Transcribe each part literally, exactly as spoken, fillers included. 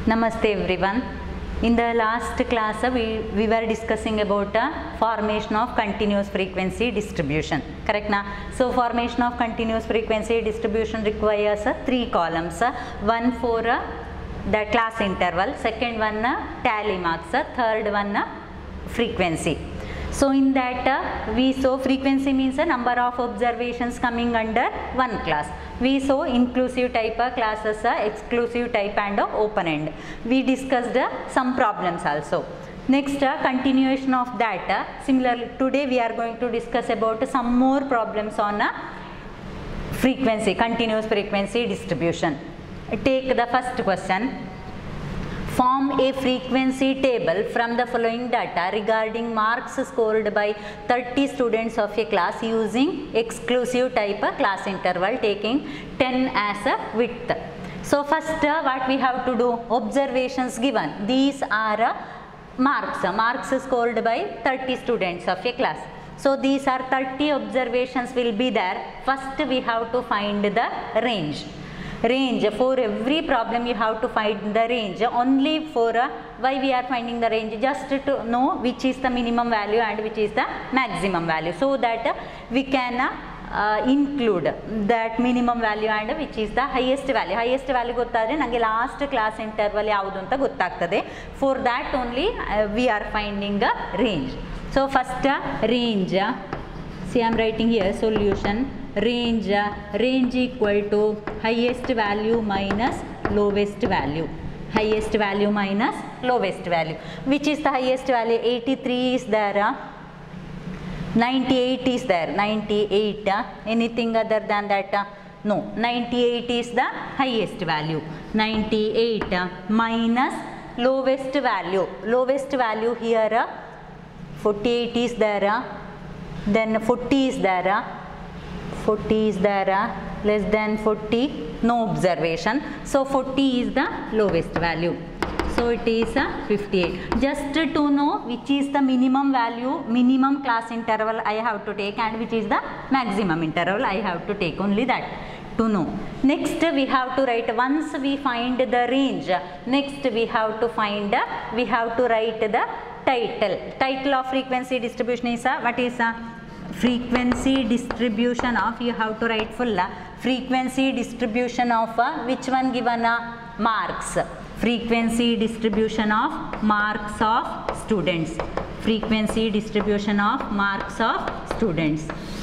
Namaste everyone. In the last class uh, we, we were discussing about uh, formation of continuous frequency distribution, correct na? So formation of continuous frequency distribution requires uh, three columns, uh, one for uh, the class interval, second one uh, tally marks, uh, third one uh, frequency. So in that uh, we saw frequency means a number of observations coming under one class. We saw inclusive type uh, classes, uh, exclusive type and uh, open end. We discussed uh, some problems also. Next uh, continuation of that, uh, similarly today we are going to discuss about some more problems on uh, frequency, continuous frequency distribution. Take the first question. Form a frequency table from the following data regarding marks scored by thirty students of a class using exclusive type of class interval taking ten as a width. So first uh, what we have to do, observations given. These are uh, marks, uh, marks scored by thirty students of a class. So these are thirty observations will be there. First we have to find the range. Range, for every problem you have to find the range. Only for uh, why we are finding the range, just to know which is the minimum value and which is the maximum value, so that uh, we can uh, uh, include that minimum value and which is the highest value. Highest value gottadre nange last class interval yavudu anta gottagtade. For that only uh, we are finding a range. So first uh, range, uh, see I am writing here solution. Range, uh, range equal to highest value minus lowest value. Highest value minus lowest value. Which is the highest value? eighty-three is there. Uh, ninety-eight is there. ninety-eight. Uh, anything other than that? Uh, no. ninety-eight is the highest value. ninety-eight uh, minus lowest value. Lowest value here. Uh, forty-eight is there. Uh, then forty is there. Uh, forty is there, uh, less than forty, no observation. So forty is the lowest value. So it is uh, fifty-eight. Just to know which is the minimum value, minimum class interval I have to take and which is the maximum interval I have to take, only that to know. Next we have to write, once we find the range, next we have to find, uh, we have to write the title. Title of frequency distribution is, uh, what is uh, frequency distribution of, you have to write full, uh, frequency distribution of uh, which one given, uh, marks. Frequency distribution of marks of students. Frequency distribution of marks of students.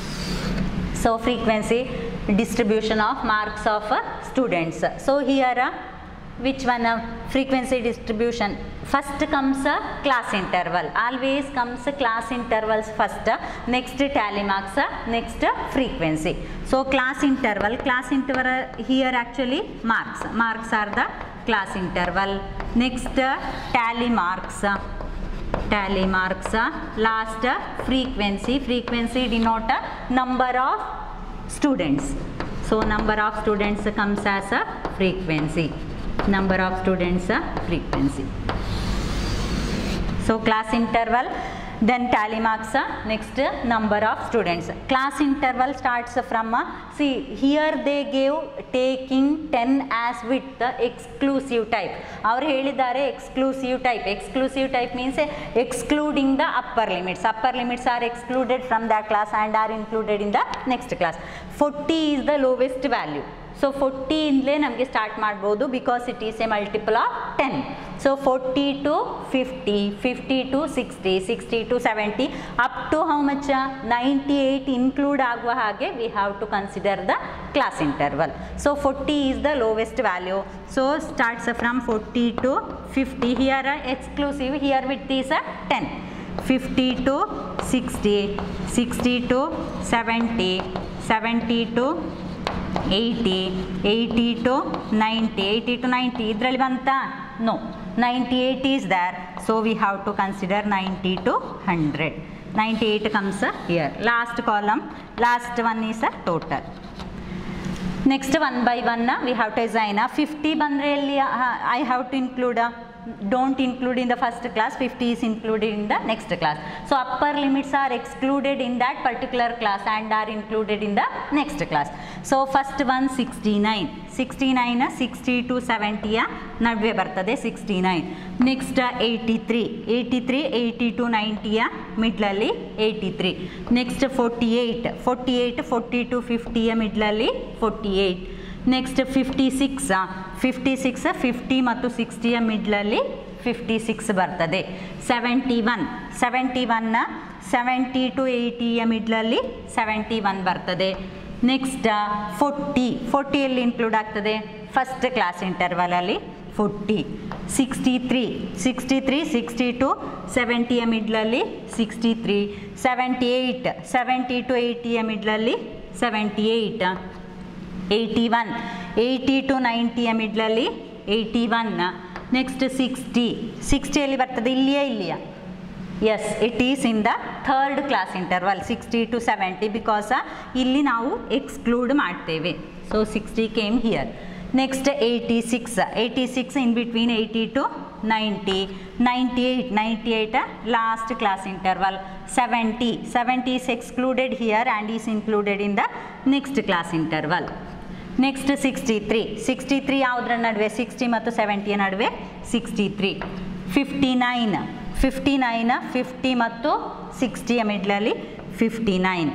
So frequency distribution of marks of uh, students. So here uh, which one, uh, frequency distribution, first comes a class interval, always comes a class intervals first, uh, next tally marks, uh, next uh, frequency. So class interval, class interval here actually marks, marks are the class interval. Next uh, tally marks, uh, tally marks, uh, last uh, frequency, frequency denote a number of students. So number of students comes as a frequency. Number of students, uh, frequency. So class interval, then tally marks, uh, next uh, number of students. Class interval starts from, uh, see here they gave taking ten as width, uh, exclusive type. Our helidare exclusive type. Exclusive type means uh, excluding the upper limits. Upper limits are excluded from that class and are included in the next class. forty is the lowest value. So forty indle namage start madbodu because it is a multiple of ten. So forty to fifty, fifty to sixty, sixty to seventy, up to how much? ninety-eight include aguva hage we have to consider the class interval. So forty is the lowest value. So starts from forty to fifty. Here uh, exclusive, here width is uh, ten. fifty to sixty, sixty to seventy, seventy to eighty, eighty to ninety, eighty to ninety, idralli banta? No, ninety-eight is there, so we have to consider ninety to one hundred. ninety-eight comes here. Last column, last one is a total. Next one by one we have to assign. fifty bandre I have to include don't include in the first class, fifty is included in the next class. So upper limits are excluded in that particular class and are included in the next class. So first one sixty-nine, sixty-nine sixty to seventy ನಡುವೆ ಬರ್ತದೆ sixty-nine. Next eighty-three, eighty-three eighty to ninety ಮಿಡ್ಲಲ್ಲಿ eighty-three. Next forty-eight, forty-eight forty to fifty ಮಿಡ್ಲಲ್ಲಿ forty-eight. Next fifty-six, fifty-six fifty ಮತ್ತು sixty ಮಿಡ್ಲಲ್ಲಿ fifty-six ಬರ್ತದೆ. seventy-one, seventy-one seventy to eighty ಮಿಡ್ಲಲ್ಲಿ seventy-one ಬರ್ತದೆ. Next forty, ಫೋರ್ಟಿಯಲ್ಲಿ ಇನ್ಕ್ಲೂಡ್ ಆಗ್ತದೆ ಫಸ್ಟ್ ಕ್ಲಾಸ್ ಇಂಟರ್ವಲಲ್ಲಿ forty. Sixty three, sixty three sixty to ಸೆವೆಂಟಿಯ ಮಿಡ್ಲಲ್ಲಿ sixty three. Seventy eight, seventy to ಏಯ್ಟಿಯ ಮಿಡ್ಲಲ್ಲಿ seventy eight. Eighty one, eighty to ನೈಂಟಿಯ ಮಿಡ್ಲಲ್ಲಿ ಏಯ್ಟಿ ಒನ್. ನೆಕ್ಸ್ಟ್ ಸಿಕ್ಸ್ಟಿ, ಸಿಕ್ಸ್ಟಿಯಲ್ಲಿ ಬರ್ತದೆ ಇಲ್ಲಿಯೇ ಇಲ್ಲಿಯ as it is in the third class interval sixty to seventy because ಇಲ್ಲಿ ನಾವು ಎಕ್ಸ್ಕ್ಲೂಡ್ ಮಾಡ್ತೇವೆ. So sixty came here. Next eighty six, eighty six in between eighty to ninety. Ninety eight, ninety eight last class interval. Seventy, seventy is excluded here and is included in the next class interval. Next sixty three, sixty three ಯಾವುದರ ನಡುವೆ sixty ಮತ್ತು ಸೆವೆಂಟಿಯ ನಡುವೆ sixty three. Fifty nine, fifty nine fifty ಮತ್ತು ಸಿಕ್ಸ್ಟಿಯ ಮಿಡ್ಲಲ್ಲಿ fifty nine.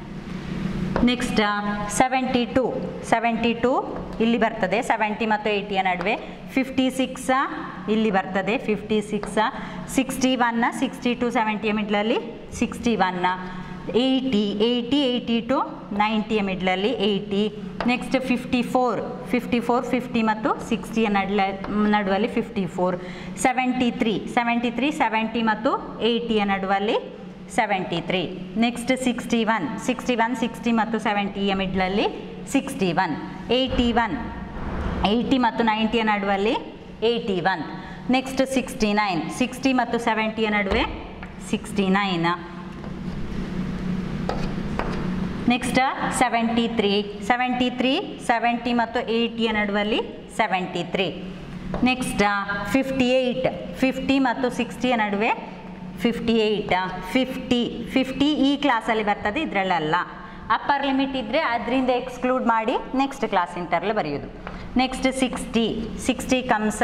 Next seventy two, seventy two ಇಲ್ಲಿ ಬರ್ತದೆ ಸೆವೆಂಟಿ ಮತ್ತು ಏಯ್ಟಿಯ ನಡುವೆ. ಫಿಫ್ಟಿ ಸಿಕ್ಸ್ ಇಲ್ಲಿ ಬರ್ತದೆ fifty six. Sixty one, sixty to ಸೆವೆಂಟಿಯ ಮಿಡ್ಲಲ್ಲಿ sixty one. Eighty, eighty eighty to ನೈಂಟಿಯ ಮಿಡ್ಲಲ್ಲಿ eighty. Next fifty four, fifty four fifty ಮತ್ತು ಸಿಕ್ಸ್ಟಿಯ ನಡ್ಲ ನಡುವಲ್ಲಿ fifty four. Seventy three, seventy three seventy ಮತ್ತು ಏಯ್ಟಿಯ ನಡುವಲ್ಲಿ seventy three. Next sixty one, sixty one sixty ಮತ್ತು ಸೆವೆಂಟಿಯ ಮಿಡ್ಲಲ್ಲಿ sixty one. Eighty one, eighty ಮತ್ತು ನೈಂಟಿಯ ನಡುವಲ್ಲಿ eighty one. Next sixty nine, sixty ಮತ್ತು ಸೆವೆಂಟಿಯ ನಡುವೆ sixty nine. Next seventy three, seventy three seventy ಮತ್ತು ಏಯ್ಟಿಯ ನಡುವಲ್ಲಿ seventy three. Next fifty eight, fifty ಮತ್ತು ಸಿಕ್ಸ್ಟಿಯ ನಡುವೆ ಫಿಫ್ಟಿ ಏಯ್ಟ್. ಫಿಫ್ಟಿ, ಫಿಫ್ಟಿ ಈ ಕ್ಲಾಸಲ್ಲಿ ಬರ್ತದೆ ಇದರಲ್ಲ. ಅಪ್ಪರ್ ಲಿಮಿಟ್ ಇದ್ದರೆ ಅದರಿಂದ ಎಕ್ಸ್ಕ್ಲೂಡ್ ಮಾಡಿ ನೆಕ್ಸ್ಟ್ ಕ್ಲಾಸ್ ಇಂಟರ್ವಲ್ ಬರೆಯೋದು. Next sixty, sixty comes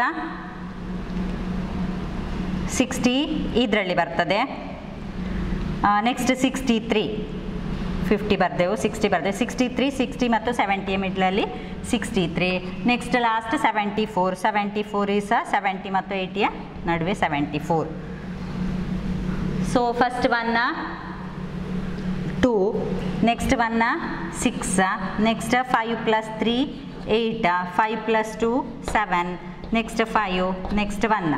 sixty ಇದರಲ್ಲಿ ಬರ್ತದೆ. ನೆಕ್ಸ್ಟ್ ಸಿಕ್ಸ್ಟಿ ತ್ರೀ, ಫಿಫ್ಟಿ ಬರ್ದೆವು ಸಿಕ್ಸ್ಟಿ ಬರ್ದೆವು. ಸಿಕ್ಸ್ಟಿ ತ್ರೀ ಸಿಕ್ಸ್ಟಿ ಮತ್ತು ಸೆವೆಂಟಿಯ ಮಿಡ್ಲಲ್ಲಿ sixty three. Next last seventy four, seventy four ಈ ಸಹ ಸೆವೆಂಟಿ ಮತ್ತು ಏಯ್ಟಿಯ ನಡುವೆ ಸೆವೆಂಟಿ ಫೋರ್. ಸೊ ಫಸ್ಟ್ ಒನ್ನ ಟೂ, ನೆಕ್ಸ್ಟ್ ಒನ್ನ six, next five plus three eight, five plus two seven, next five, next one.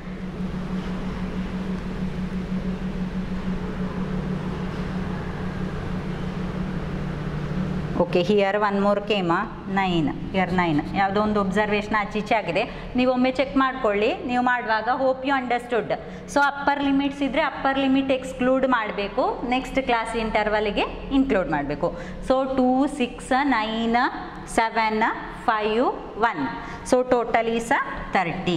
Okay here one more came nine, here nine ಯಾವುದೋ ಒಂದು observation ಆಚೀಚೆ ಆಗಿದೆ. ನೀವು ಒಮ್ಮೆ ಚೆಕ್ ಮಾಡ್ಕೊಳ್ಳಿ ನೀವು ಮಾಡುವಾಗ. Hope you understood. So upper limits ಇದ್ದರೆ ಅಪ್ಪರ್ ಲಿಮಿಟ್ ಎಕ್ಸ್ಕ್ಲೂಡ್ ಮಾಡಬೇಕು, ನೆಕ್ಸ್ಟ್ ಕ್ಲಾಸ್ ಇಂಟರ್ವಲ್ಗೆ ಇನ್ಕ್ಲೂಡ್ ಮಾಡಬೇಕು. So two six nine seven five one. So total is thirty.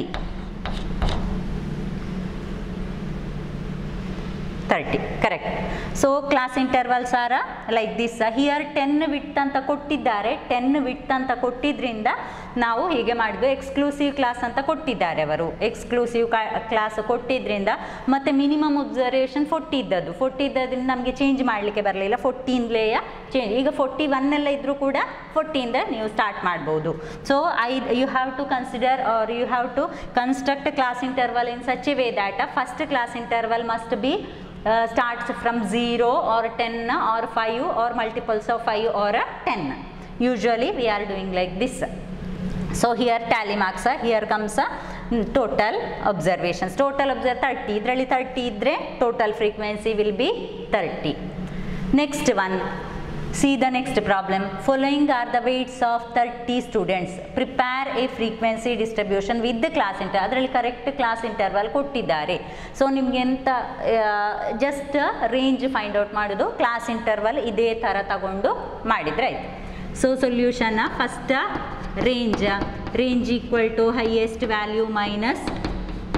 Thirty correct. So class intervals are like this. Here ten width ಅಂತ ಕೊಟ್ಟಿದ್ದಾರೆ, ten width ಅಂತ ಕೊಟ್ಟಿದ್ರಿಂದ ನಾವು ಹೀಗೆ ಮಾಡಿದ್ವಿ. ಎಕ್ಸ್ಕ್ಲೂಸಿವ್ ಕ್ಲಾಸ್ ಅಂತ ಕೊಟ್ಟಿದ್ದಾರೆ ಅವರು, ಎಕ್ಸ್ಕ್ಲೂಸಿವ್ ಕ್ಲಾಸ್ ಕೊಟ್ಟಿದ್ರಿಂದ ಮತ್ತು ಮಿನಿಮಮ್ ಒಬ್ಸರ್ವೇಷನ್ ಫೋರ್ಟಿ ಇದ್ದದ್ದು, ಫೋರ್ಟಿ ಇದ್ದದ್ರಿಂದ ನಮಗೆ ಚೇಂಜ್ ಮಾಡಲಿಕ್ಕೆ ಬರಲಿಲ್ಲ. ಫೋರ್ಟೀನ್ಲೇಯ ಚೇಂಜ್, ಈಗ ಫೋರ್ಟಿ ಒನ್ ಎಲ್ಲ ಇದ್ದರೂ ಕೂಡ ಫೋರ್ಟಿಯಿಂದ ನೀವು ಸ್ಟಾರ್ಟ್ ಮಾಡ್ಬೋದು. So I you have to consider are you have to construct class interval in such a way that first class interval must be Uh, starts from zero or ten or five or multiples of five or ten. Usually we are doing like this. So here tally marks, here comes uh, total observations. Total observe thirty. Idralli thirty idre total frequency will be thirty. Next one. See the next problem. Following are the weights of thirty students. Prepare a frequency distribution with the class interval. ಅದರಲ್ಲಿ correct class interval ಕೊಟ್ಟಿದ್ದಾರೆ. So ನಿಮ್ಗೆ ಎಂತ just range find out ಮಾಡೋದು, class interval ಇದೇ ಥರ ತಗೊಂಡು ಮಾಡಿದರೆ ಆಯಿತು. ಸೊ ಸೊಲ್ಯೂಷನ್ನ first range, range equal to highest value minus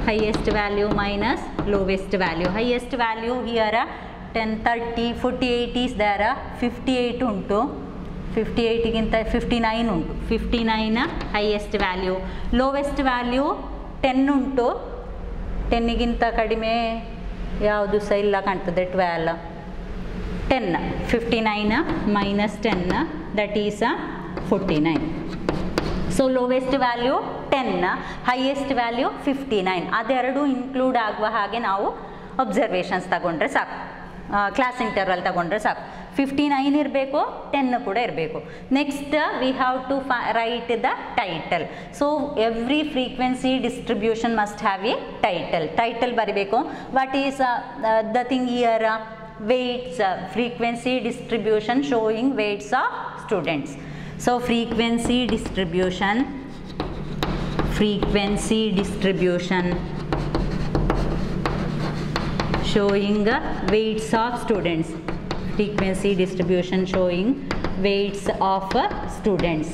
highest value minus lowest value. Highest value here ten, thirty, forty-eight is there, fifty-eight unto, fifty-eight ಗಿಂತ fifty-nine ಉಂಟು, fifty-nine highest value. Lowest value ten ಉಂಟು, ten ಗಿಂತ ಕಡಿಮೆ ಯಾವುದು ಸಹ ಇಲ್ಲ ಕಾಣ್ತದೆ, twelve, ten, fifty-nine minus ten, that is forty-nine. So lowest value ten, highest value fifty-nine. ಅದೆರಡು ಇನ್ಕ್ಲೂಡ್ ಆಗುವ ಹಾಗೆ ನಾವು ಅಬ್ಸರ್ವೇಷನ್ಸ್ ತಗೊಂಡ್ರೆ ಸಾಕು, ಕ್ಲಾಸ್ ಇಂಟರ್ವಲ್ ತಗೊಂಡ್ರೆ ಸಾಕು. ಫಿಫ್ಟಿ ನೈನ್ ಇರಬೇಕು, ಟೆನ್ ಕೂಡ ಇರಬೇಕು. Next we have to write the title. So every frequency distribution must have a title. Title ಬರೀಬೇಕು. What is the thing here? weights, uh, frequency distribution showing weights of students. So frequency distribution, frequency distribution showing uh, weights of students, frequency distribution showing weights of uh, students,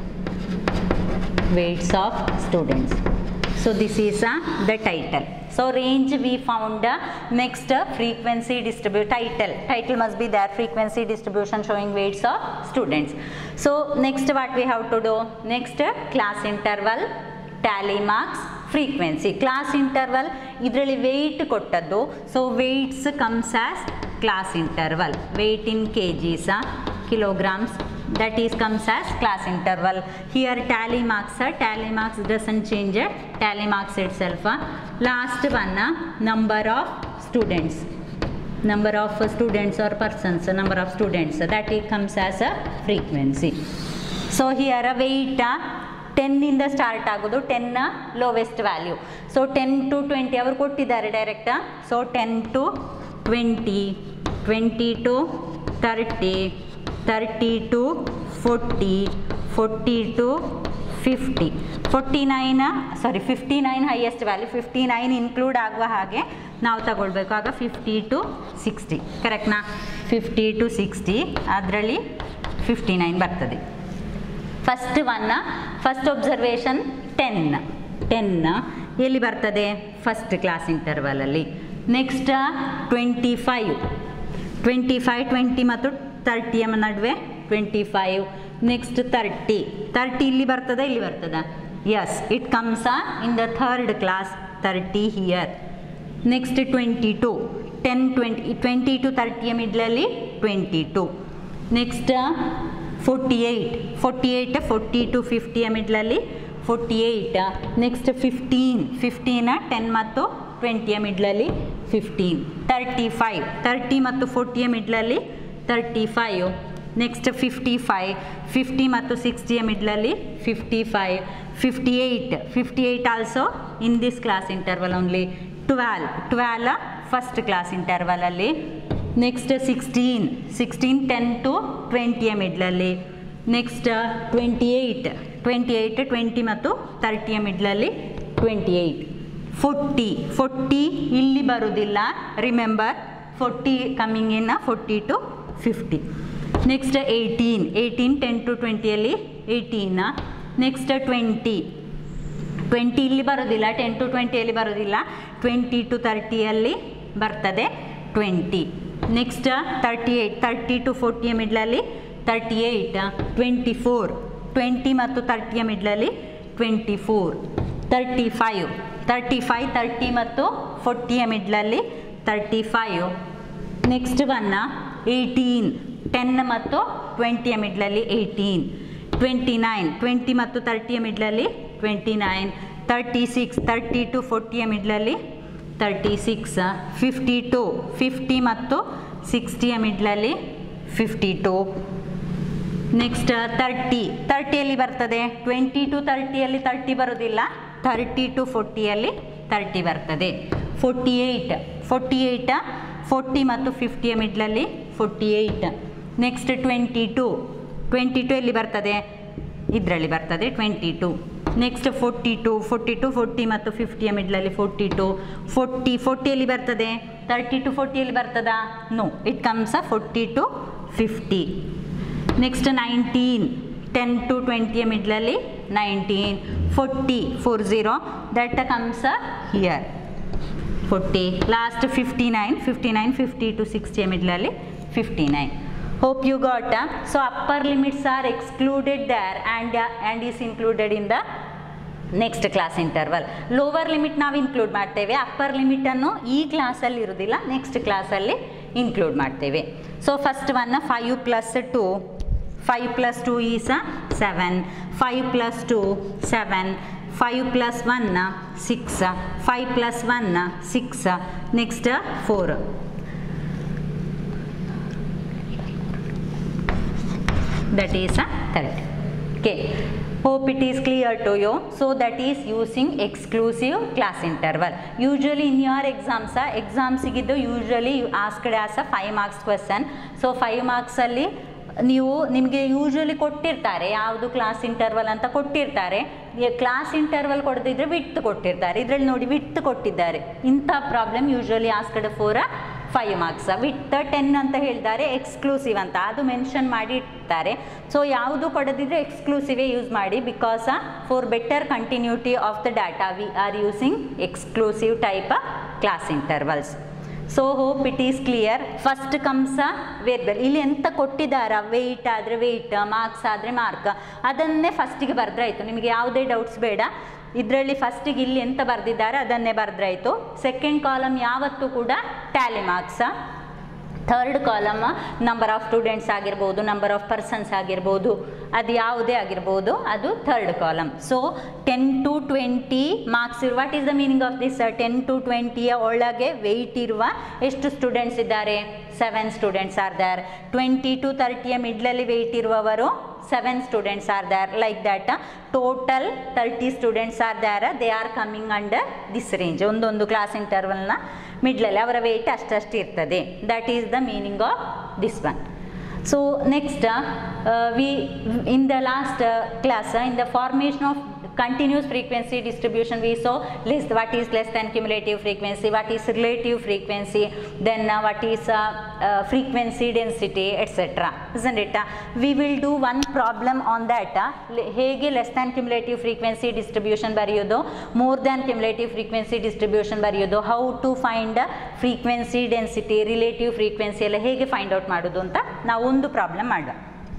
weights of students. So this is uh, the title. So range we found. uh, next uh, frequency distribution title, title must be there, frequency distribution showing weights of students. So next what we have to do? Next uh, class interval, tally marks, frequency. Class interval idralli weight kottaddu, so weights comes as class interval, weight in kgs, uh, kilograms, that is comes as class interval. Here tally marks, uh, tally marks doesn't change, uh, tally marks itself. uh. Last one, uh, number of students, number of uh, students or persons, uh, number of students, uh, that it comes as a frequency. So here uh, weight uh, ten ಇಂದ start ಆಗೋದು, ten lowest value. So ten to twenty ಅವರು ಕೊಟ್ಟಿದ್ದಾರೆ direct. So ten to twenty, twenty to thirty, thirty to forty, forty to fifty, forty-nine, sorry fifty-nine highest value, fifty-nine include ಆಗುವ ಹಾಗೆ ನಾವು ತಗೊಳ್ಬೇಕು. ಆಗ fifty to sixty, ಕರೆಕ್ಟ್ನಾ? fifty to sixty ಅದರಲ್ಲಿ fifty-nine ಬರ್ತದೆ. First one, first observation ten, ten ಎಲ್ಲಿ ಬರ್ತದೆ? First class ಇಂಟರ್ವಲಲ್ಲಿ. Next twenty five, twenty five twenty ಮತ್ತು ತರ್ಟಿಯ ನಡುವೆ twenty five. Next thirty, thirty ಇಲ್ಲಿ ಬರ್ತದ, ಇಲ್ಲಿ ಬರ್ತದ? Yes, it comes in the third class, thirty here. Next twenty two, ten twenty, twenty to ತರ್ಟಿಯ ಮಿಡ್ಲಲ್ಲಿ twenty two. Next forty eight, forty eight forty to ಫಿಫ್ಟಿಯ ಮಿಡ್ಲಲ್ಲಿ forty eight. Next fifteen, fifteen ten ಮತ್ತು ಟ್ವೆಂಟಿಯ ಮಿಡ್ಲಲ್ಲಿ fifteen. Thirty five, thirty ಮತ್ತು ಫೋರ್ಟಿಯ ಮಿಡ್ಲಲ್ಲಿ thirty five. Next fifty five, fifty ಮತ್ತು ಸಿಕ್ಸ್ಟಿಯ ಮಿಡ್ಲಲ್ಲಿ fifty five. Fifty eight, fifty eight also in this class interval only. Twelve, twelve first class ಇಂಟರ್ವಲಲ್ಲಿ. Next sixteen, sixteen ten to ಟ್ವೆಂಟಿಯ ಮಿಡ್ಲಲ್ಲಿ. Next twenty eight, twenty eight twenty ಮತ್ತು ತರ್ಟಿಯ ಮಿಡ್ಲಲ್ಲಿ twenty eight. Forty, forty ಇಲ್ಲಿ ಬರುವುದಿಲ್ಲ, remember forty coming in forty to fifty. Next eighteen, eighteen ten to ಟ್ವೆಂಟಿಯಲ್ಲಿ eighteen. Next twenty, twenty ಇಲ್ಲಿ ಬರೋದಿಲ್ಲ, ಟೆನ್ ಟು ಟ್ವೆಂಟಿಯಲ್ಲಿ ಬರೋದಿಲ್ಲ, ಟ್ವೆಂಟಿ ಟು ತರ್ಟಿಯಲ್ಲಿ ಬರ್ತದೆ twenty. Next thirty eight, thirty to ಫೋರ್ಟಿಯ ಮಿಡ್ಲಲ್ಲಿ thirty eight. Twenty four, twenty ಮತ್ತು ತರ್ಟಿಯ ಮಿಡ್ಲಲ್ಲಿ twenty four. Thirty five, thirty five thirty ಮತ್ತು ಫೋರ್ಟಿಯ ಮಿಡ್ಲಲ್ಲಿ thirty five. Next one eighteen, ten ಮತ್ತು ಟ್ವೆಂಟಿಯ ಮಿಡ್ಲಲ್ಲಿ ಏಯ್ಟೀನ್. ಟ್ವೆಂಟಿ ನೈನ್, ಟ್ವೆಂಟಿ ಮತ್ತು ತರ್ಟಿಯ ಮಿಡ್ಲಲ್ಲಿ twenty nine. Thirty six, thirty to ಫೋರ್ಟಿಯ ಮಿಡ್ಲಲ್ಲಿ thirty six. Fifty two, fifty ಮತ್ತು ಸಿಕ್ಸ್ಟಿಯ ಮಿಡ್ಲಲ್ಲಿ ಫಿಫ್ಟಿ ಟು. ನೆಕ್ಸ್ಟ್ ತರ್ಟಿ, ತರ್ಟಿಯಲ್ಲಿ ಬರ್ತದೆ, ಟ್ವೆಂಟಿ ಟು ತರ್ಟಿಯಲ್ಲಿ ತರ್ಟಿ ಬರೋದಿಲ್ಲ, ತರ್ಟಿ ಟು ಫೋರ್ಟಿಯಲ್ಲಿ ತರ್ಟಿ ಬರ್ತದೆ. Forty eight, forty eight forty ಮತ್ತು ಫಿಫ್ಟಿಯ ಮಿಡ್ಲಲ್ಲಿ forty eight. Next twenty two, twenty two ಎಲ್ಲಿ ಬರ್ತದೆ? ಇದರಲ್ಲಿ ಬರ್ತದೆ twenty two. Next forty two, forty two forty ಮತ್ತು ಫಿಫ್ಟಿಯ ಮಿಡ್ಲಲ್ಲಿ ಫೋರ್ಟಿ ಟು. ಫೋರ್ಟಿ, ಫೋರ್ಟಿಯಲ್ಲಿ ಬರ್ತದೆ, ತರ್ಟಿ ಟು ಫೋರ್ಟಿಯಲ್ಲಿ ಬರ್ತದಾ? No, it comes forty to fifty. Next nineteen, ten to twenty ಮಿಡ್ಲಲ್ಲಿ nineteen, forty, four zero, that comes here, forty, last fifty-nine, fifty-nine, fifty to sixty ಮಿಡ್ಲಲ್ಲಿ fifty-nine. Hope you got. Uh, so upper limits are excluded there and uh, and is included in the next class interval. Lower limit ನಾವು include ಮಾಡ್ತೇವೆ, upper ಲಿಮಿಟನ್ನು ಈ ಕ್ಲಾಸಲ್ಲಿ ಇರೋದಿಲ್ಲ, next ಕ್ಲಾಸಲ್ಲಿ include ಮಾಡ್ತೇವೆ. So first one five plus two, five plus two is seven, five plus two seven, five plus one six, five plus one six, next four. That is a thirty. Okay. Hope it is clear to you. So that is using exclusive class interval. Usually in your exams, exams igiddu usually asked as a five marks question. So five marks alli ನೀವು ನಿಮಗೆ usually ಕೊಟ್ಟಿರ್ತಾರೆ ಯಾವುದು class interval ಅಂತ ಕೊಟ್ಟಿರ್ತಾರೆ. Class interval ಕೊಡದಿದ್ರೆ width ಕೊಟ್ಟಿರ್ತಾರೆ, ಇದರಲ್ಲಿ ನೋಡಿ width ಕೊಟ್ಟಿದ್ದಾರೆ. ಇಂಥ problem usually asked for five marks. With ten ಅಂತ ಹೇಳ್ತಾರೆ, ಎಕ್ಸ್ಕ್ಲೂಸಿವ್ ಅಂತ ಅದು ಮೆನ್ಷನ್ ಮಾಡಿ ಇರ್ತಾರೆ. ಸೊ ಯಾವುದು ಕೊಡದಿದ್ರೆ ಎಕ್ಸ್ಕ್ಲೂಸಿವೇ ಯೂಸ್ ಮಾಡಿ, because for better continuity of the data we are using exclusive type class intervals. So hope it is clear. First comes variable. ಇಲ್ಲಿ ಎಂತ ಕೊಟ್ಟಿದ್ದಾರ, ವೆಯ್ಟ್ ಆದರೆ ವೆಯ್ಟ್, ಮಾರ್ಕ್ಸ್ ಆದರೆ ಮಾರ್ಕ್, ಅದನ್ನೇ ಫಸ್ಟಿಗೆ ಬರೆದ್ರಾಯ್ತು. ನಿಮಗೆ ಯಾವುದೇ ಡೌಟ್ಸ್ ಬೇಡ, ಇದರಲ್ಲಿ ಫಸ್ಟಿಗೆ ಇಲ್ಲಿ ಎಂತ ಬರೆದಿದ್ದಾರೆ ಅದನ್ನೇ ಬರೆದ್ರಾಯ್ತು. ಸೆಕೆಂಡ್ ಕಾಲಮ್ ಯಾವತ್ತೂ ಕೂಡ tally marks, third column number of students ಆಗಿರ್ಬೋದು, ನಂಬರ್ ಆಫ್ ಪರ್ಸನ್ಸ್ ಆಗಿರ್ಬೋದು, ಅದು ಯಾವುದೇ ಆಗಿರ್ಬೋದು, ಅದು third column. So ten to twenty marks ಇರುವ, what is the meaning of this? Ten to ಟ್ವೆಂಟಿಯ ಒಳಗೆ ವೆಯ್ಟ್ ಇರುವ ಎಷ್ಟು ಸ್ಟೂಡೆಂಟ್ಸ್ ಇದ್ದಾರೆ? Seven students are there. Twenty to ತರ್ಟಿಯ ಮಿಡ್ಲಲ್ಲಿ ವೆಯ್ಟ್ ಇರುವವರು seven students are there. Like that total thirty students are there, they are coming under this range. ಒಂದೊಂದು class ಇಂಟರ್ವಲ್ನ ಮಿಡ್ಲಲ್ಲಿ ಅವರ ವೆಯ್ಟ್ ಅಷ್ಟಷ್ಟು ಇರ್ತದೆ. That is the meaning of this one. So next we in the last class in the formation of continuous frequency distribution we saw less, what is less than cumulative frequency, what is relative frequency, then uh, what is uh, uh, frequency density, etc. Isn't it? Uh, we will do one problem on that. Hege less than cumulative frequency distribution bariyodu, more than cumulative frequency distribution bariyodu, how to find uh, frequency density, relative frequency ಎಲ್ಲ ಹೇಗೆ find out ಮಾಡೋದು ಅಂತ ನಾವು ಒಂದು problem ಮಾಡುವ.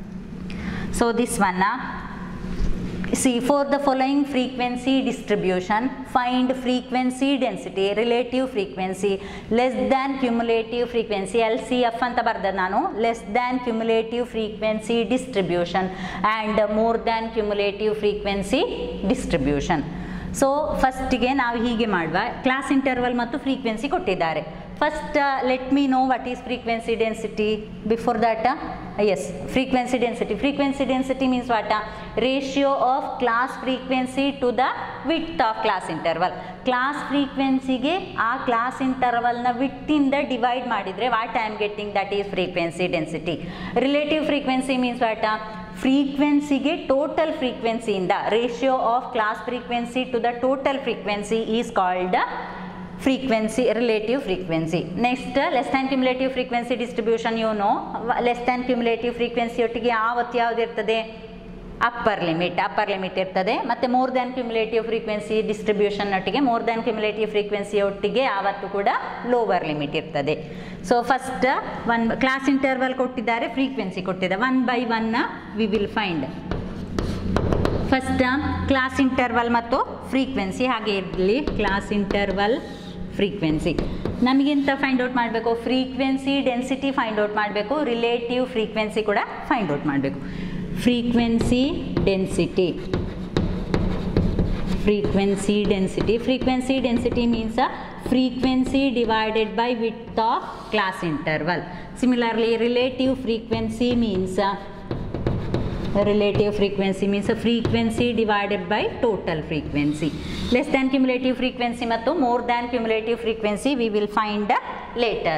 So this one uh, see, for the following frequency distribution, find frequency density, relative frequency less than cumulative frequency, L C F anta barda nanu, less than cumulative frequency distribution and more than cumulative frequency distribution. So ಫಸ್ಟಿಗೆ ನಾವು ಹೀಗೆ ಮಾಡುವ, class interval ಮತ್ತು frequency ಕೊಟ್ಟಿದ್ದಾರೆ. First let me know what is frequency density. Before that yes, frequency density. Frequency density means what? Ratio of class frequency to the width of class interval. Class ಫ್ರೀಕ್ವೆನ್ಸಿಗೆ ಆ class ಇಂಟರ್ವಲ್ನ ವಿಡ್ತಿಂದ divide ಮಾಡಿದರೆ what I am getting, that is frequency density. Relative frequency means what? ಫ್ರೀಕ್ವೆನ್ಸಿಗೆ total ಫ್ರೀಕ್ವೆನ್ಸಿಯಿಂದ ratio of class frequency to the total frequency is called frequency, relative frequency. Next, less than cumulative frequency distribution, you know, less than cumulative frequency ಒಟ್ಟಿಗೆ ಯಾವತ್ತು ಯಾವ್ದು ಇರ್ತದೆ? Upper limit, upper limit ಇರ್ತದೆ. ಮತ್ತು more than cumulative frequency distribution ಒಟ್ಟಿಗೆ, more than cumulative frequency ಒಟ್ಟಿಗೆ ಯಾವತ್ತು ಕೂಡ ಲೋವರ್ ಲಿಮಿಟ್ ಇರ್ತದೆ. So first one class interval ಕೊಟ್ಟಿದ್ದಾರೆ, ಫ್ರೀಕ್ವೆನ್ಸಿ ಕೊಟ್ಟಿದ್ದಾರೆ. One by one we will find. First class interval ಮತ್ತು ಫ್ರೀಕ್ವೆನ್ಸಿ ಹಾಗೆ ಇರಲಿ. Class interval, frequency. ನಮಗಿಂತ ಫೈಂಡ್ ಔಟ್ ಮಾಡಬೇಕು, ಫ್ರೀಕ್ವೆನ್ಸಿ ಡೆನ್ಸಿಟಿ ಫೈಂಡ್ ಔಟ್ ಮಾಡಬೇಕು, ರಿಲೇಟಿವ್ ಫ್ರೀಕ್ವೆನ್ಸಿ ಕೂಡ ಫೈಂಡ್ ಔಟ್ ಮಾಡಬೇಕು. Frequency density, frequency density. Frequency density means frequency divided by width of class interval. Similarly, relative frequency means uh, relative frequency means a frequency divided by total frequency. Less than cumulative frequency ಮತ್ತು more than cumulative frequency we will find uh, later.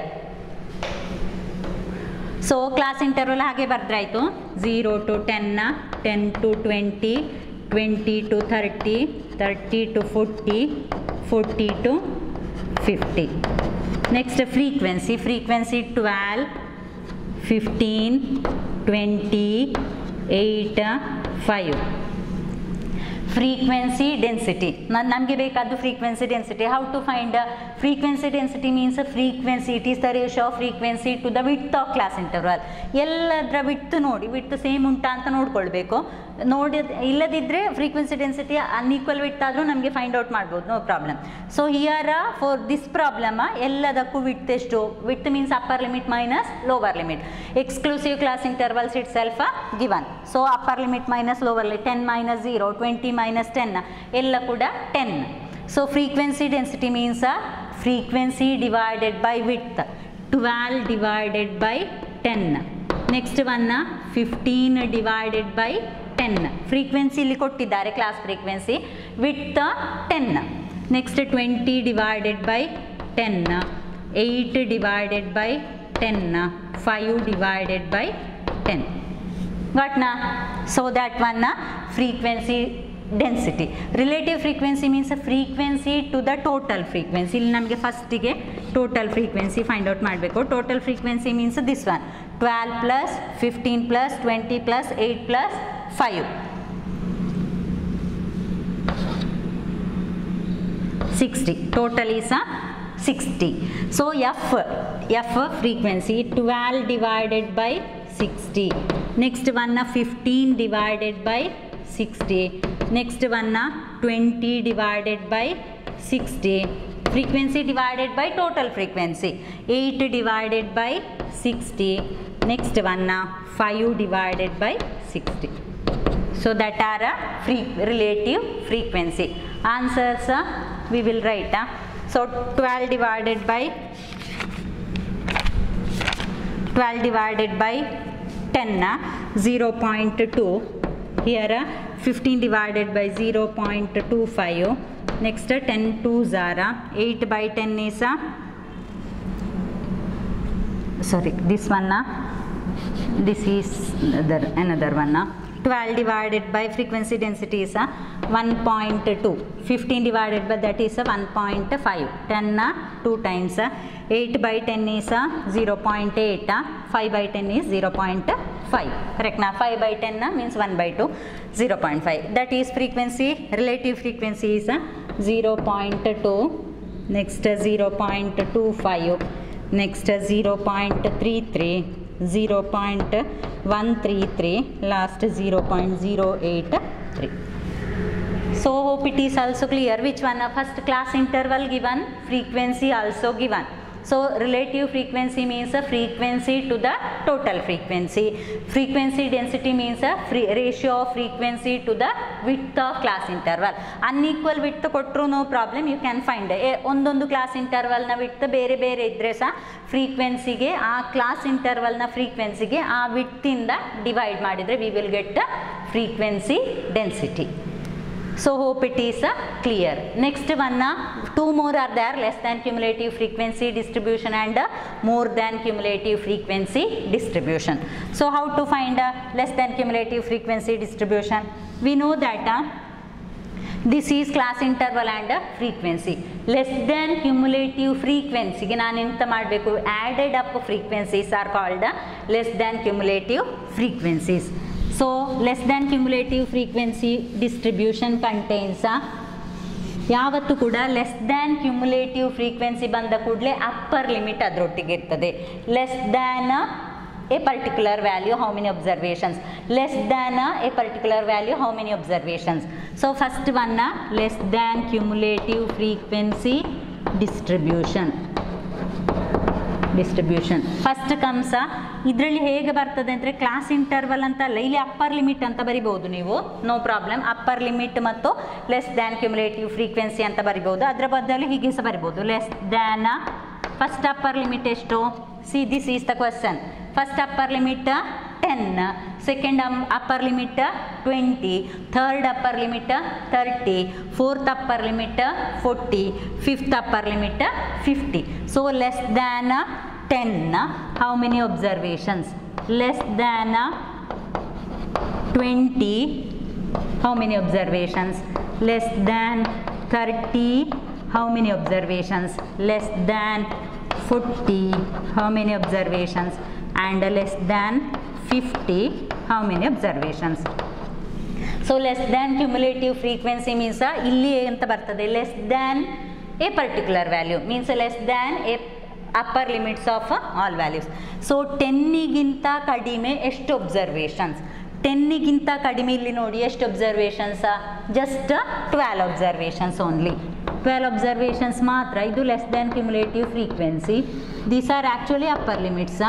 So class interval ಹಾಗೆ ಬರ್ದ್ರಾಯ್ತು. zero to ten, ten to twenty, twenty to thirty, thirty to forty, forty to fifty. Next frequency, frequency twelve, fifteen, twenty, eight, five. frequency density ನಮಗೆ ಬೇಕಾದ್ದು frequency density. how to find uh, frequency density means a frequency, it is the ratio of frequency to the width of class interval. ಎಲ್ಲದರ width ನೋಡಿ width same ಉಂಟಾ ಅಂತ ನೋಡ್ಕೊಳ್ಬೇಕು. ನೋಡಿ ಇಲ್ಲದಿದ್ದರೆ frequency density unequal width ಆದರೂ ನಮಗೆ ಫೈಂಡ್ ಔಟ್ ಮಾಡ್ಬೋದು, no problem. So here for this problem ಎಲ್ಲದಕ್ಕೂ width ಎಷ್ಟು, width means upper limit minus lower limit. exclusive class intervals itself given. so upper limit minus lower limit, ten minus zero, twenty minus ten, ಎಲ್ಲ ಕೂಡ ten. so frequency density means uh, frequency divided by width, twelve divided by ten. next one uh, fifteen divided by ten. frequency ಇಲ್ಲಿ ಕೊಟ್ಟಿದ್ದಾರೆ class frequency, width ten. next twenty divided by ten, eight divided by ten, five divided by ten. got na? so that one uh, frequency density. relative frequency means a frequency to the total frequency. ಇಲ್ಲಿ ನಮಗೆ ಫಸ್ಟಿಗೆ total frequency find out ಮಾಡಬೇಕು. total frequency means this one, twelve plus fifteen plus twenty plus eight plus five, sixty. total is a sixty. so f f frequency twelve divided by sixty. next one fifteen divided by sixty. next one twenty divided by sixty. frequency divided by total frequency, eight divided by sixty. next one five divided by sixty. so that are a free relative frequency. answers uh, we will write. Uh. so twelve divided by twelve divided by ten, uh, zero point two. here uh, fifteen divided by zero point two five. next uh, ten twos are uh, eight by ten is uh, sorry this one uh, this is another, another one uh, twelve divided by frequency density is uh, one point two. fifteen divided by that is uh, one point five. ten uh, two times. uh, eight by ten is uh, zero point eight. uh, five by ten is zero point five. correct na? five by ten uh, means one by two, zero point five. that is frequency, relative frequency is uh, zero point two. next uh, zero point two five. next uh, zero point three three, zero point one three three, last zero point zero eight three. so hope it is also clear. which one? first class interval given, frequency also given. so relative frequency means a frequency to the total frequency. frequency density means a free ratio of frequency to the width of class interval. unequal width ಕೊಟ್ಟರು no problem, you can find. ಒಂದೊಂದು class ಇಂಟರ್ವಲ್ನ width ಬೇರೆ ಬೇರೆ ಇದ್ದರೆ ಸಹ ಫ್ರೀಕ್ವೆನ್ಸಿಗೆ ಆ class ಇಂಟರ್ವಲ್ನ ಫ್ರೀಕ್ವೆನ್ಸಿಗೆ ಆ ವಿಡ್ತಿಂದ ಡಿವೈಡ್ ಮಾಡಿದರೆ we will get the frequency density. so hope it is uh, clear. next one uh, two more are there, less than cumulative frequency distribution and uh, more than cumulative frequency distribution. so how to find uh, less than cumulative frequency distribution? we know that uh, this is class interval and uh, frequency. less than cumulative frequency ಗೆ ನಾನು ಎಂತ ಮಾಡಬೇಕು, added up frequencies are called uh, less than cumulative frequencies. so less than cumulative frequency distribution contains uh, ಯಾವತ್ತು ಕೂಡ less than cumulative frequency ಬಂದ ಕೂಡಲೇ upper limit ಅದರೊಟ್ಟಿಗೆ ಇರ್ತದೆ. Less than a particular value how many observations, less than a particular value how many observations. So first one less than cumulative frequency distribution distribution first comes. ಇದರಲ್ಲಿ ಹೇಗೆ ಬರ್ತದೆ ಅಂದರೆ class interval ಅಂತ ಅಲ್ಲ, ಇಲ್ಲಿ upper limit ಅಂತ ಬರಿಬೋದು ನೀವು, ನೋ ಪ್ರಾಬ್ಲಮ್. ಅಪ್ಪರ್ ಲಿಮಿಟ್ ಮತ್ತು ಲೆಸ್ ದ್ಯಾನ್ ಕ್ಯುಮುಲೇಟಿವ್ ಫ್ರೀಕ್ವೆನ್ಸಿ ಅಂತ ಬರಿಬೋದು. ಅದರ ಬದಲು ಹೀಗೆ ಸಹ ಬರಿಬೋದು, less than first upper limit ಎಷ್ಟು, see this is the question. First upper limit ten, second upper limit twenty, third upper limit thirty, fourth upper limit forty, fifth upper limit fifty. So less than ten, how many observations? less than twenty, how many observations? less than thirty, how many observations? less than forty, how many observations? and less than fifty, how many observations? So less than cumulative frequency means ಇಲ್ಲಿ ಅಂತ ಬರ್ತದೆ less than a particular value means less than a upper limits of all values. So ಟೆನ್ನಿಗಿಂತ ಕಡಿಮೆ ಎಷ್ಟು observations, ಟೆನ್ನಿಗಿಂತ ಕಡಿಮೆ ಇಲ್ಲಿ ನೋಡಿ ಎಷ್ಟು observations, just twelve observations only, twelve observations ಮಾತ್ರ. ಇದು less than cumulative frequency. These are actually upper limits.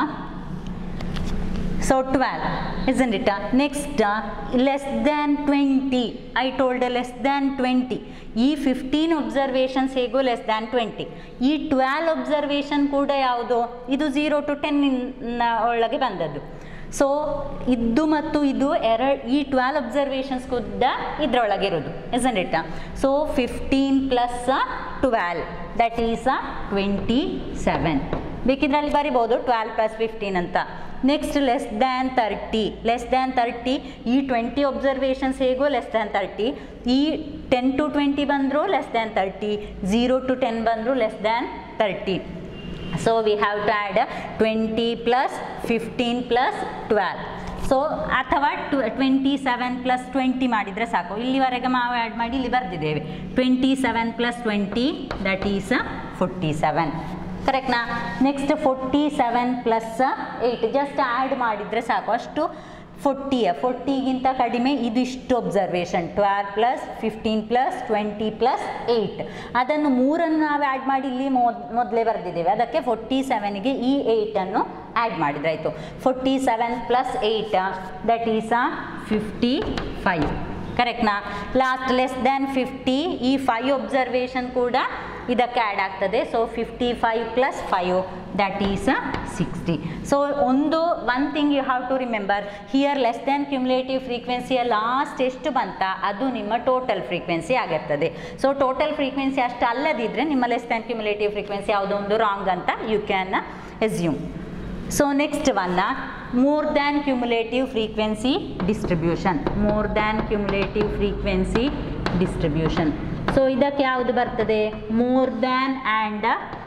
So twelve, isn't it? Next, uh, less than twenty. I told less than twenty. ಈ fifteen observations ಹೇಗೋ less than twenty. ಈ twelve observation ಕೂಡ ಯಾವುದು, ಇದು zero to ten ಒಳಗೆ ಬಂದದ್ದು. So ಇದು ಮತ್ತು ಇದು ಎರಡು, ಈ ಟ್ವೆಲ್ವ್ ಒಬ್ಸರ್ವೇಷನ್ಸ್ ಕೂಡ ಇದರೊಳಗೆ ಇರೋದು, isn't it? So fifteen plus twelve that is twenty seven. ಬೇಕಿದ್ರೆ ಅಲ್ಲಿ ಬರಿಬೋದು ಟ್ವೆಲ್ವ್ ಪ್ಲಸ್ ಫಿಫ್ಟೀನ್ ಅಂತ. Next less than thirty. Less than thirty, ಈ ಟ್ವೆಂಟಿ ಒಬ್ಸರ್ವೇಷನ್ಸ್ ಹೇಗೋ ಲೆಸ್ ದ್ಯಾನ್ ತರ್ಟಿ, ಈ ಟೆನ್ ಟು ಟ್ವೆಂಟಿ ಬಂದರೂ less than thirty, zero to ten ಬಂದರೂ less than thirty. So we have to add twenty plus fifteen plus twelve. So ಅಥವಾ to twenty seven plus twenty ಮಾಡಿದರೆ ಸಾಕು. ಇಲ್ಲಿವರೆಗೆ ನಾವು add ಮಾಡಿ ಇಲ್ಲಿ ಬರೆದಿದ್ದೇವೆ twenty seven plus twenty that is forty seven. ಕರೆಕ್ಟ್ನಾ? Next forty seven plus eight just add ಮಾಡಿದರೆ ಸಾಕು, ಅಷ್ಟು ಫೋರ್ಟಿಯ ಫೋರ್ಟಿಗಿಂತ ಕಡಿಮೆ ಇದಿಷ್ಟು observation twelve plus fifteen plus twenty plus eight. ಅದನ್ನು ಮೂರನ್ನು ನಾವು ಆ್ಯಡ್ ಮಾಡಿ ಇಲ್ಲಿ ಮೊದ್ ಮೊದಲೇ ಬರೆದಿದ್ದೇವೆ, ಅದಕ್ಕೆ ಫೋರ್ಟಿ ಸೆವೆನ್ಗೆ ಈ ಏಯ್ಟನ್ನು ಆ್ಯಡ್ ಮಾಡಿದ್ರಾಯಿತು. Forty seven plus eight that is fifty five. ಕರೆಕ್ಟ್ನಾ? ಲಾಸ್ಟ್ ಲೆಸ್ ದ್ಯಾನ್ ಫಿಫ್ಟಿ, ಈ ಫೈವ್ ಒಬ್ಸರ್ವೇಷನ್ ಕೂಡ ಇದಕ್ಕೆ ಆ್ಯಡ್ ಆಗ್ತದೆ. So fifty five plus five that is sixty. So ಒಂದು one thing you have to remember here, less than cumulative ಫ್ರೀಕ್ವೆನ್ಸಿಯ last ಎಷ್ಟು ಬಂತ ಅದು ನಿಮ್ಮ ಟೋಟಲ್ ಫ್ರೀಕ್ವೆನ್ಸಿ ಆಗಿರ್ತದೆ. ಸೊ ಟೋಟಲ್ ಫ್ರೀಕ್ವೆನ್ಸಿ ಅಷ್ಟು ಅಲ್ಲದಿದ್ದರೆ ನಿಮ್ಮ ಲೆಸ್ ದ್ಯಾನ್ ಕ್ಯುಮುಲೇಟಿವ್ ಫ್ರೀಕ್ವೆನ್ಸಿ ಯಾವುದೋ ಒಂದು ರಾಂಗ್ ಅಂತ you can assume. So next one, more than cumulative frequency distribution. More than cumulative frequency distribution. So ಇದಕ್ಕೆ ಯಾವುದು ಬರ್ತದೆ, more than and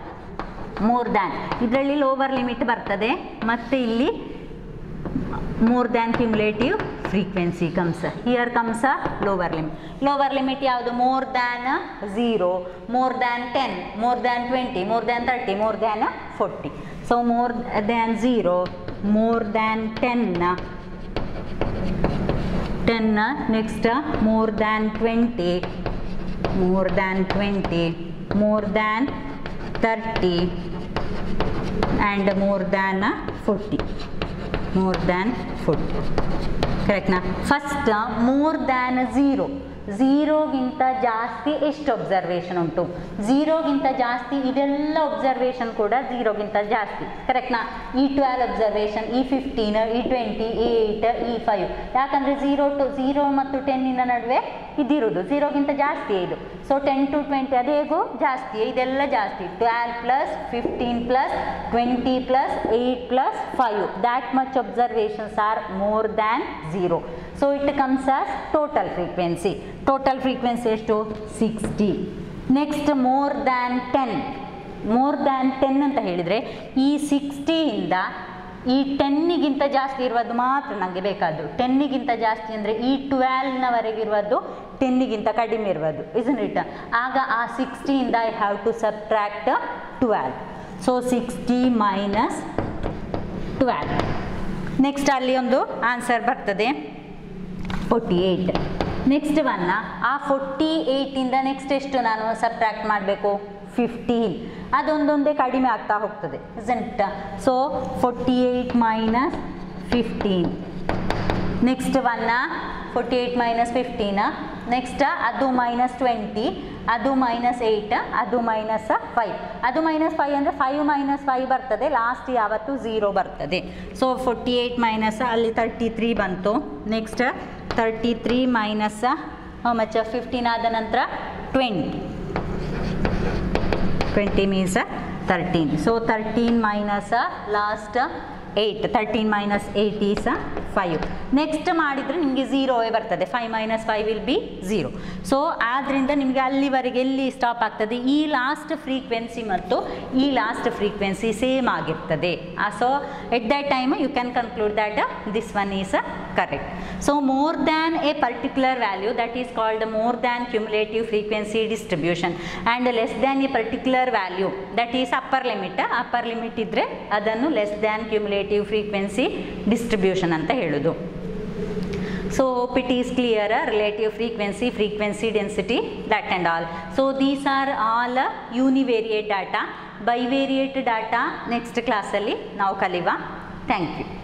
more than. ಇದರಲ್ಲಿ ಲೋವರ್ ಲಿಮಿಟ್ ಬರ್ತದೆ ಮತ್ತು ಇಲ್ಲಿ more than cumulative frequency comes. Here comes lower limit. Lower limit ಯಾವುದು, more than zero, more than ten, more than twenty, more than thirty, more than forty. So more than zero, more than ten, ten. Next more than twenty, more than twenty, more than thirty and more than forty, more than forty. correct na? First more than zero, ಝೀರೋಗಿಂತ ಜಾಸ್ತಿ ಎಷ್ಟು observation ಉಂಟು, ಝೀರೋಗಿಂತ ಜಾಸ್ತಿ ಇದೆಲ್ಲ observation ಕೂಡ ಝೀರೋಗಿಂತ ಜಾಸ್ತಿ. ಕರೆಕ್ಟ್ನಾ? ಈ ಟ್ವೆಲ್ವ್ ಒಬ್ಸರ್ವೇಷನ್, ಈ ಫಿಫ್ಟೀನ್, ಈ ಟ್ವೆಂಟಿ, ಈ ಏಯ್ಟ್, ಈ ಫೈವ್. ಯಾಕಂದರೆ ಝೀರೋ ಟು ಝೀರೋ ಮತ್ತು ಟೆನ್ನಿನ ನಡುವೆ ಇದಿರೋದು, ಝೀರೋಗಿಂತ ಜಾಸ್ತಿ ಇದು. ಸೊ ಟೆನ್ ಟು ಟ್ವೆಂಟಿ ಅದೇಗೋ ಜಾಸ್ತಿ, ಇದೆಲ್ಲ ಜಾಸ್ತಿ. Twelve plus fifteen plus twenty plus eight plus five, that much observations are more than zero. So it comes as total frequency. Total frequency ಎಷ್ಟು, sixty. Next more than ten. More than ten ಅಂತ ಹೇಳಿದರೆ ಈ ಸಿಕ್ಸ್ಟಿಯಿಂದ ಈ ಟೆನ್ನಿಗಿಂತ ಜಾಸ್ತಿ ಇರುವುದು ಮಾತ್ರ ನನಗೆ ಬೇಕಾದ್ದು. ಟೆನ್ನಿಗಿಂತ ಜಾಸ್ತಿ ಅಂದರೆ ಈ ಟ್ವೆಲ್ವ್ನವರೆಗಿರುವುದು ಟೆನ್ನಿಗಿಂತ ಕಡಿಮೆ ಇರುವುದು, ಇಸ್ಂಟ್ ಇಟ್? ಆಗ ಆ ಸಿಕ್ಸ್ಟಿಯಿಂದ I have to subtract twelve. So sixty minus twelve. Next ಅಲ್ಲಿ ಒಂದು ಆನ್ಸರ್ ಬರ್ತದೆ ಫೋರ್ಟಿ ಏಯ್ಟ್. ನೆಕ್ಸ್ಟ್ ಒನ್, ಆ ಫೋರ್ಟಿ ಏಯ್ಟಿಂದ ನೆಕ್ಸ್ಟ್ ಎಷ್ಟು ನಾನು ಸಬ್ಟ್ರಾಕ್ಟ್ ಮಾಡಬೇಕು, ಫಿಫ್ಟೀನ್. ಅದೊಂದೊಂದೇ ಕಡಿಮೆ ಆಗ್ತಾ ಹೋಗ್ತದೆ, isn't? So forty eight minus fifteen. Next one forty eight minus fifteen. Next ಅದು ಮೈನಸ್ ಟ್ವೆಂಟಿ, ಅದು ಮೈನಸ್ ಏಯ್ಟ್, ಅದು ಮೈನಸ್ ಫೈವ್. ಅದು ಮೈನಸ್ ಫೈವ್ ಅಂದರೆ ಫೈವ್ ಮೈನಸ್ ಫೈವ್ ಬರ್ತದೆ, ಲಾಸ್ಟ್ ಯಾವತ್ತು ಝೀರೋ ಬರ್ತದೆ. ಸೊ ಫೋರ್ಟಿ ಏಯ್ಟ್ ಮೈನಸ್ ಅಲ್ಲಿ ತರ್ಟಿ ತ್ರೀ ಬಂತು. Next thirty three minus how much, fifteen ಆದ ನಂತರ twenty. Twenty means thirteen. So thirteen minus last eight, thirteen minus eight is five. Next ಮಾಡಿದರೆ ನಿಮಗೆ ಝೀರೋವೇ ಬರ್ತದೆ, five minus five will be zero. So ಆದ್ದರಿಂದ ನಿಮಗೆ ಅಲ್ಲಿವರೆಗೆ ಎಲ್ಲಿ ಸ್ಟಾಪ್ ಆಗ್ತದೆ, ಈ ಲಾಸ್ಟ್ ಫ್ರೀಕ್ವೆನ್ಸಿ ಮತ್ತು ಈ ಲಾಸ್ಟ್ ಫ್ರೀಕ್ವೆನ್ಸಿ ಸೇಮ್ ಆಗಿರ್ತದೆ. So at that time you can conclude that this one is correct. So more than a particular value, that is called more than cumulative frequency distribution, and less than a particular value, that is upper limit. upper limit idre adannu less than cumulative frequency distribution anta heludu. So hope it is clear, relative frequency, frequency density, that and all. So these are all univariate data. Bivariate data next class alli ನಾವು ಕಲಿಯುವ. Thank you.